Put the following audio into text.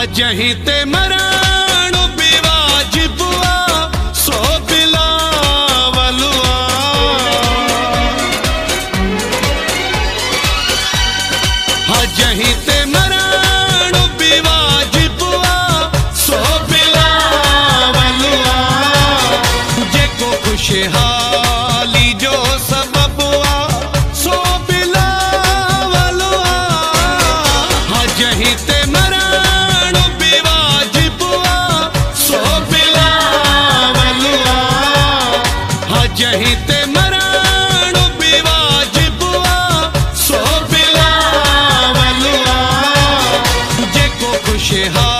जहीं ते मरण बिवाजिबुआ सो बिलावलुआ जहीं ते मरण बिवाजिबुआ सो बिलावलुआ जेको खुशहाली जो सबबुआ सो बिलावलुआ जहीं ते मरण बिवाजिबुआ सो बिलावलुआ जहीं ते मरण बिवाजिबुआ सो बिलावलुआ जेको खुशहाली